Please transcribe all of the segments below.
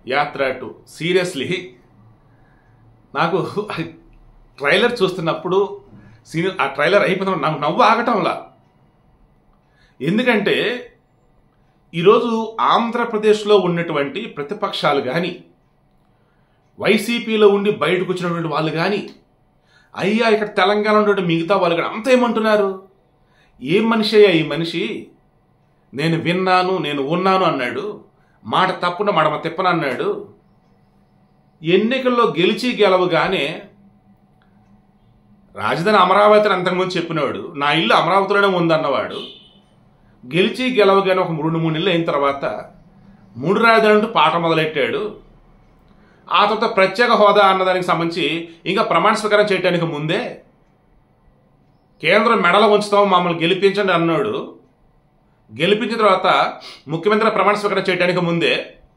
యాత్ర 2 సీరియస్లీ నాకు ట్రైలర్ చూస్తున్నప్పుడు ఆ ట్రైలర్ అయిపోతున్నప్పుడు నాకు నవ్వు ఆగటంలా. ఎందుకంటే ఈరోజు ఆంధ్రప్రదేశ్లో ఉన్నటువంటి ప్రతిపక్షాలు కానీ వైసీపీలో ఉండి బయటకు వచ్చినటువంటి వాళ్ళు కానీ అయ్యా ఇక్కడ తెలంగాణ ఉన్నటువంటి మిగతా వాళ్ళు కానీ అంతా ఏమంటున్నారు, ఏం మనిషి అయ్యా ఈ మనిషి, నేను విన్నాను నేను ఉన్నాను అన్నాడు, మాట తప్పున మడమ తిప్పను అన్నాడు, ఎన్నికల్లో గెలిచి గెలవగానే రాజధాని అమరావతి అని అంతకుముందు చెప్పినవాడు, నా ఇల్లు అమరావతిలోనే ఉందన్నవాడు, గెలిచి గెలవగానే ఒక 3 నెలలు అయిన తర్వాత 3 రాజధానులు పాట మొదలెట్టాడు. ఆ తర్వాత ప్రత్యేక హోదా అన్నదానికి సంబంధించి ఇంకా ప్రమాణ స్వీకారం చేయడానికి ముందే కేంద్రం మెడలో ఉంచుతాం మమ్మల్ని గెలిపించండి అన్నాడు. గెలిపించిన తర్వాత ముఖ్యమంత్రి ప్రమాణ స్వీకారం చేయడానికి ముందే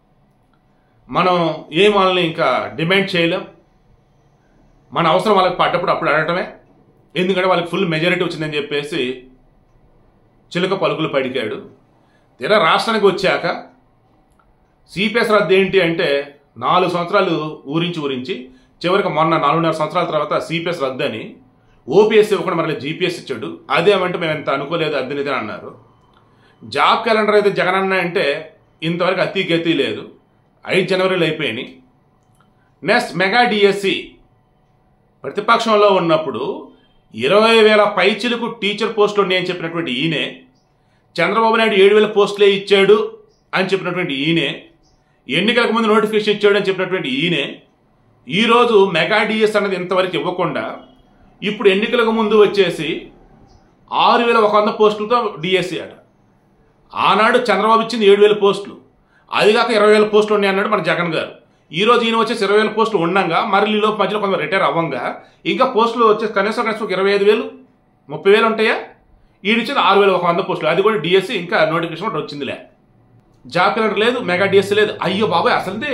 మనం ఏం వాళ్ళని ఇంకా డిమాండ్ చేయలేం, మన అవసరం వాళ్ళకి పడ్డప్పుడు అప్పుడు అడగటమే, ఎందుకంటే వాళ్ళకి ఫుల్ మెజారిటీ వచ్చిందని చెప్పేసి చిలుక పలుకులు పడికాడు. తీరా రాష్ట్రానికి వచ్చాక సిపిఎస్ రద్దు ఏంటి అంటే 4 సంవత్సరాలు ఊరించి చివరికి మొన్న 4.5 సంవత్సరాల తర్వాత సిపిఎస్ రద్దు అని ఓపీఎస్ ఇవ్వకుండా మరలా జీపీఎస్ ఇచ్చాడు. అదేమంటే మేము ఎంత అనుకోలేదు అద్దెనిదని అన్నారు. జాబ్ క్యాలెండర్ అయితే జగన్ అన్న అంటే ఇంతవరకు అతి గతి లేదు, 5 జనవరిలో అయిపోయినాయి. నెక్స్ట్ మెగా డిఎస్సి ప్రతిపక్షంలో ఉన్నప్పుడు 20,000 పైచిలకు టీచర్ పోస్టులు ఉన్నాయని చెప్పినటువంటి ఈయనే, చంద్రబాబు నాయుడు 7,000 పోస్టులే ఇచ్చాడు అని చెప్పినటువంటి ఈయనే, ఎన్నికలకు ముందు నోటిఫికేషన్ ఇచ్చాడు అని చెప్పినటువంటి ఈయనే ఈరోజు మెగా డిఎస్ అన్నది ఇంతవరకు ఇవ్వకుండా ఇప్పుడు ఎన్నికలకు ముందు వచ్చేసి 6,100 పోస్టులతో డిఎస్సి అట. ఆనాడు చంద్రబాబు ఇచ్చింది 7,000 పోస్టులు, అది కాక 20,000 పోస్టులు ఉన్నాయి అన్నాడు మన జగన్ గారు. ఈరోజు ఈయన వచ్చేసి 20,000 పోస్టులు ఉండగా మరి ఈలోపు మధ్యలో కొంత రిటైర్ అవ్వంగా ఇంకా పోస్టులు వచ్చేసి కనీసం 25,000 30,000 ఉంటాయా. ఈడిచ్చింది 6,100 పోస్టులు, అది కూడా డిఎస్సి ఇంకా నోటిఫికేషన్ కూడా వచ్చిందిలే. జాబ్ క్యాలెండర్ లేదు, మెగా డిఎస్సి లేదు. అయ్యో బాబాయ్ అసలుదే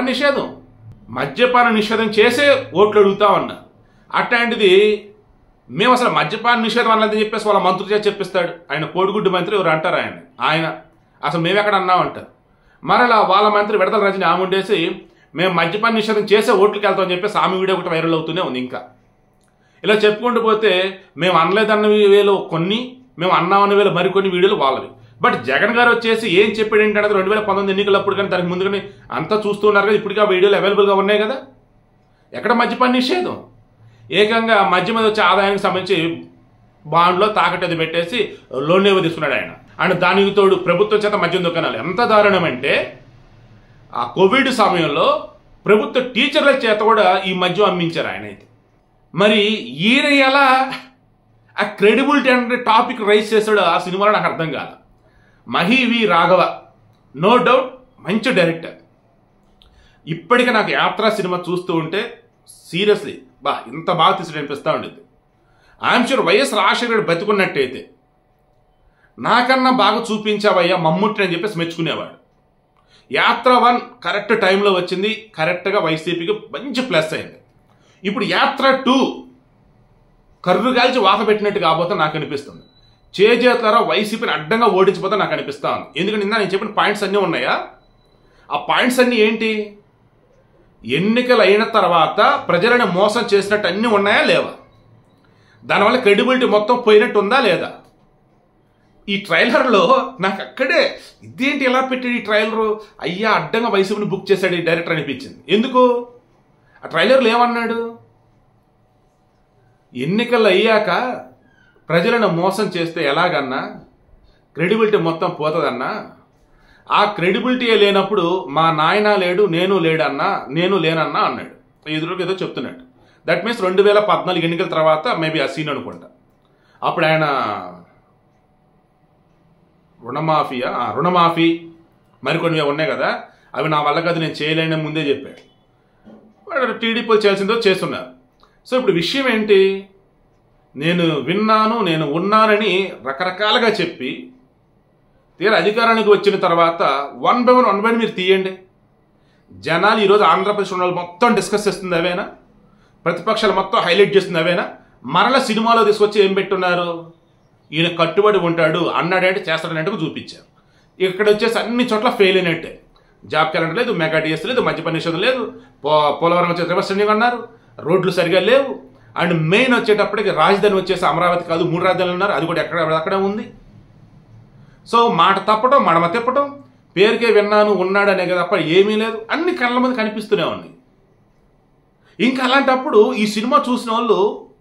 మద్యపాన నిషేధం చేసే ఓట్లు అడుగుతామన్నా. అట్లాంటిది మేము అసలు మద్యపాన నిషేధం అన్నదని చెప్పేసి వాళ్ళ మంత్రి చేసి చెప్పిస్తాడు. ఆయన కోడిగుడ్డు మంత్రి ఎవరు అంటారు ఆయన అసలు మేము ఎక్కడ అన్నామంటారు. మరలా వాళ్ళ మంత్రి విడదల రజని ఆమె ఉండేసి మేము మద్యపాన నిషేధం చేసే ఓట్లకి వెళ్తామని చెప్పేసి ఆమె వీడియో ఒకటి వైరల్ అవుతూనే ఉంది. ఇంకా ఇలా చెప్పుకుంటూ పోతే మేము అనలేదన్న వేలు కొన్ని, మేము అన్నామన్న వేలు మరికొన్ని వీడియోలు వాళ్ళవి. బట్ జగన్ గారు వచ్చేసి ఏం చెప్పాడు ఏంటంటే 2019 ఎన్నికలప్పుడు కానీ దానికి ముందు కానీ అంతా చూస్తూ ఉన్నారు కదా, ఇప్పటికీ ఆ వీడియోలు అవైలబుల్గా ఉన్నాయి కదా. ఎక్కడ మద్యపాన నిషేధం, ఏకంగా మద్యం మీద వచ్చే ఆదాయానికి సంబంధించి బాండ్లో తాకట్టు అది పెట్టేసి లోన్ ఏవో తీసుకున్నాడు ఆయన. అండ్ దానికి తోడు ప్రభుత్వం చేత మద్యం దుకాణాలు. ఎంత దారుణం అంటే ఆ కోవిడ్ సమయంలో ప్రభుత్వ టీచర్ల చేత కూడా ఈ మద్యం అమ్మించారు ఆయన అయితే. మరి ఈయన ఎలా ఆ క్రెడిబిలిటీ అంటే టాపిక్ రైజ్ చేశాడు ఆ సినిమాలో నాకు అర్థం కాదు. Mahi V Raghav no doubt మంచి డైరెక్టర్. ఇప్పటికే నాకు యాత్ర సినిమా చూస్తూ ఉంటే సీరియస్లీ ఇంత బాగా తీసి అనిపిస్తూ ఉండేది. I'm sure YS Rajasekhara Reddy బతుకున్నట్టయితే నాకన్నా బాగా చూపించావయ్యా మమ్ముట్టి అని చెప్పేసి మెచ్చుకునేవాడు. యాత్ర 1 కరెక్ట్ టైంలో వచ్చింది, కరెక్ట్గా వైసీపీకి మంచి ప్లస్ అయింది. ఇప్పుడు యాత్ర 2 కర్రు కాల్చి వాత పెట్టినట్టు కాబోతే నాకు అనిపిస్తుంది. చేజేతలారా వైసీపీని అడ్డంగా ఓడించిపోతే నాకు అనిపిస్తా ఉంది. ఎందుకంటే నేను చెప్పిన పాయింట్స్ అన్నీ ఉన్నాయా, ఆ పాయింట్స్ అన్నీ ఏంటి, ఎన్నికలు అయిన తర్వాత ప్రజలను మోసం చేసినట్టు అన్నీ ఉన్నాయా లేవా, దానివల్ల క్రెడిబిలిటీ మొత్తం పోయినట్టు ఉందా లేదా. ఈ ట్రైలర్లో నాకు అక్కడే ఇదేంటి ఎలా పెట్టాడు ఈ ట్రైలరు, అయ్యా అడ్డంగా వైసీపీని బుక్ చేశాడు ఈ డైరెక్టర్ అనిపించింది. ఎందుకు ఆ ట్రైలర్లో ఏమన్నాడు, ఎన్నికలు అయ్యాక ప్రజలను మోసం చేస్తే ఎలాగన్నా క్రెడిబిలిటీ మొత్తం పోతుందన్నా, ఆ క్రెడిబిలిటీ లేనప్పుడు మా నాయన లేడు నేను లేడన్నా నేను లేనన్నా అన్నాడు. ఎదురుగా ఏదో చెప్తున్నాడు. దట్ మీన్స్ 2014 ఎన్నికల తర్వాత మేబీ ఆ సీన్ అనుకుంటా. అప్పుడు ఆయన రుణమాఫీ మరికొన్ని ఉన్నాయి కదా, అవి నా వల్ల కాదు నేను చేయలేని ముందే చెప్పాడు. టీడీపీ చేయాల్సిందో చేస్తున్నారు. సో ఇప్పుడు విషయం ఏంటి, నేను విన్నాను నేను ఉన్నానని రకరకాలుగా చెప్పి తీరా అధికారానికి వచ్చిన తర్వాత 1 by 1 మీరు తీయండి. జనాలు ఈరోజు ఆంధ్రప్రదేశ్ ఉన్న మొత్తం డిస్కస్ చేస్తుంది అవేనా, ప్రతిపక్షాలు మొత్తం హైలైట్ చేస్తుంది అవేనా. మరలా సినిమాలో తీసుకొచ్చి ఏం పెట్టున్నారు, ఈయన కట్టుబడి ఉంటాడు అన్నాడంటే చేస్తాడన్నట్టుగా చూపించారు. ఇక్కడ వచ్చేసి అన్ని చోట్ల ఫెయిల్ అయినట్టే. జాబ్ క్యాలెండర్ లేదు, మెగా డిఎస్ లేదు, మద్యపాన నిషేధం లేదు, పోలవరం వచ్చే రివర్స్ టెండింగ్ అన్నారు, రోడ్లు సరిగా లేవు. అండ్ మెయిన్ వచ్చేటప్పటికి రాజధాని వచ్చేసి అమరావతి కాదు 3 రాజధానులు ఉన్నారు, అది కూడా అక్కడే ఉంది. సో మాట తప్పటం, మడమ తిప్పటం, పేరుకే విన్నాను ఉన్నాడు అనే తప్ప ఏమీ లేదు. అన్ని కళ్ళ ముందు కనిపిస్తూనే ఉన్నాయి. ఇంకా అలాంటప్పుడు ఈ సినిమా చూసిన వాళ్ళు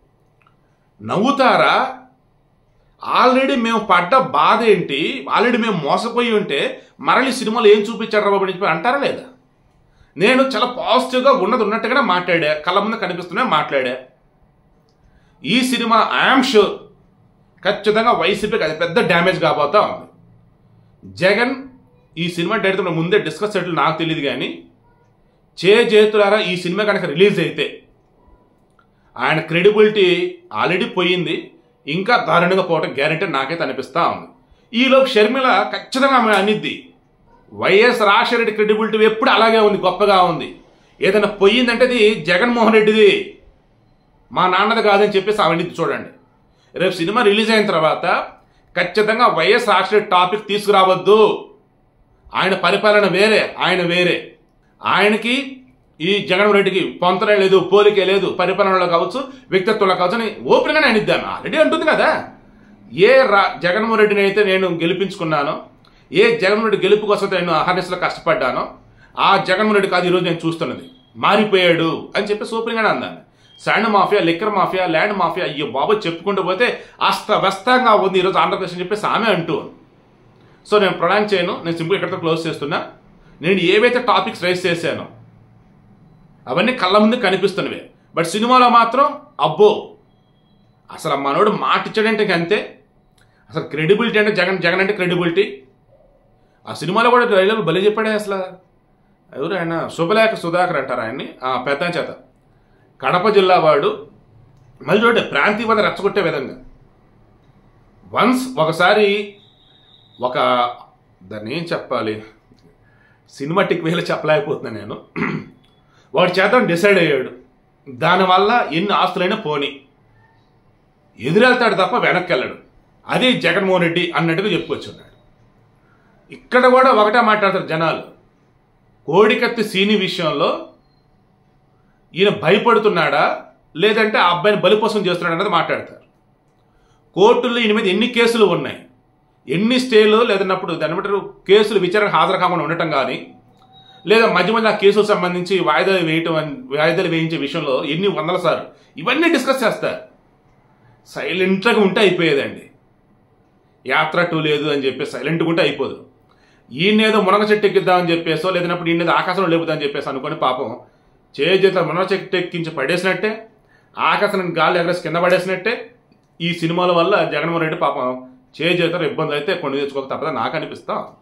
నవ్వుతారా? ఆల్రెడీ మేము పడ్డ బాధ ఏంటి, ఆల్రెడీ మేము మోసపోయి ఉంటే మరలి సినిమాలో ఏం చూపించారు బాబు అని చెప్పి అంటారా లేదా? నేను చాలా పాజిటివ్గా ఉన్నట్టుగానే మాట్లాడా, కళ్ళ ముందు కనిపిస్తూనే మాట్లాడా. ఈ సినిమా ఐఎమ్ షూర్ ఖచ్చితంగా వైసీపీకి అది పెద్ద డ్యామేజ్ కాబోతా ఉంది. జగన్ ఈ సినిమా డైరెక్టర్ ముందే డిస్కస్ చేయట్లు నాకు తెలియదు, కానీ చేతులారా ఈ సినిమా కనుక రిలీజ్ అయితే ఆయన క్రెడిబిలిటీ ఆల్రెడీ పోయింది, ఇంకా దారుణంగా పోవటం గ్యారెంటీ నాకైతే అనిపిస్తా ఉంది. ఈలోపు షర్మిల ఖచ్చితంగా ఆమె అనిద్ది, వైఎస్ రాజశేఖర క్రెడిబిలిటీ ఎప్పుడు అలాగే ఉంది, గొప్పగా ఉంది. ఏదైనా పోయిందంటే అది జగన్మోహన్ రెడ్డిది, మా నాన్నది కాదని చెప్పేసి ఆమె చూడండి. రేపు సినిమా రిలీజ్ అయిన తర్వాత ఖచ్చితంగా వైఎస్ రాజశేఖర టాపిక్ తీసుకురావద్దు. ఆయన పరిపాలన వేరే, ఆయన వేరే. ఆయనకి ఈ జగన్మోహన్ రెడ్డికి పొంతనే లేదు, పోలికే లేదు, పరిపాలనలో కావచ్చు, వ్యక్తిత్వంలో కావచ్చు అని ఓపెన్గానే అనిద్దాను. ఆల్రెడీ అంటుంది కదా, జగన్మోహన్ రెడ్డిని అయితే నేను గెలిపించుకున్నానో, ఏ జగన్మోహన్ రెడ్డి గెలుపు కోసం నేను అహర్నిశలో కష్టపడ్డానో, ఆ జగన్మోహన్ రెడ్డి కాదు ఈరోజు నేను చూస్తున్నది, మారిపోయాడు అని చెప్పి ఓపెన్గానే అందాను. Sand mafia, liquor mafia, land mafia, అయ్యో బాబు చెప్పుకుంటూ పోతే అస్తవ్యస్తంగా ఉంది ఈరోజు ఆంధ్రప్రదేశ్ అని చెప్పేసి ఆమె అంటూ. సో నేను ప్రొలాంగ్ చేయను, నేను సింపుల్ ఇక్కడితో క్లోజ్ చేస్తున్నా. నేను ఏవైతే టాపిక్స్ రైజ్ చేశానో అవన్నీ కళ్ళ ముందు కనిపిస్తున్నవే. బట్ సినిమాలో మాత్రం అబ్బో అసలు మనోడు మాట ఇచ్చాడంటే అంతే. అసలు క్రెడిబిలిటీ అంటే జగన్ అంటే క్రెడిబిలిటీ. ఆ సినిమాలో కూడా డైలాగ్ భలే చెప్పాడే. అసలు ఎవరు ఆయన, శుభలేఖ సుధాకర్ అంటారు ఆయన్ని, పెద్ద చేత కడప జిల్లా వాడు. మళ్ళీ చూడండి ప్రాంతీయత రెచ్చగొట్టే విధంగా. ఒకసారి దాన్ని ఏం చెప్పాలి, సినిమాటిక్ వేలో చెప్పలేకపోతున్నాను నేను. వాడు చేద్దాం డిసైడ్ అయ్యాడు, దానివల్ల ఎన్ని ఆస్తులైనా పోని, ఎదురెళ్తాడు తప్ప వెనక్కి వెళ్ళడు. అది జగన్మోహన్ రెడ్డి అన్నట్టుగా చెప్పుకొచ్చున్నాడు. ఇక్కడ కూడా ఒకటే మాట్లాడతారు జనాలు, కోడికత్తి సీని విషయంలో ఈయన భయపడుతున్నాడా లేదంటే ఆ అబ్బాయిని బలిపోసం చేస్తున్నాడు అన్నది మాట్లాడతారు. కోర్టుల్లో ఈయన మీద ఎన్ని కేసులు ఉన్నాయి, ఎన్ని స్టేలు లేదన్నప్పుడు దాన్ని బట్టి కేసులు విచారణ హాజరు కాకుండా ఉండటం కానీ, లేదా మధ్య మధ్య ఆ కేసులకు సంబంధించి వాయిదాలు వేయించే విషయంలో ఎన్ని వందల సార్లు ఇవన్నీ డిస్కస్ చేస్తారు. సైలెంట్గా ఉంటే అయిపోయేదండి. యాత్ర 2 లేదు అని చెప్పేసి సైలెంట్గా ఉంటే అయిపోదు. ఈయనేదో మునగ చెట్టు ఎక్కిద్దామని చెప్పేసో లేదన్నప్పుడు ఈయనేదో ఆకాశంలో లేపుదామని చెప్పేసి అనుకొని పాపం చేత మునగ చెట్టు ఎక్కించి పడేసినట్టే, ఆకాశానికి గాలి ఎగరేసి కింద పడేసినట్టే ఈ సినిమాల వల్ల జగన్మోహన్ రెడ్డి పాపం చేతులు ఇబ్బందులు అయితే కొన్ని తెచ్చుకోక తప్పదని నాకు అనిపిస్తా.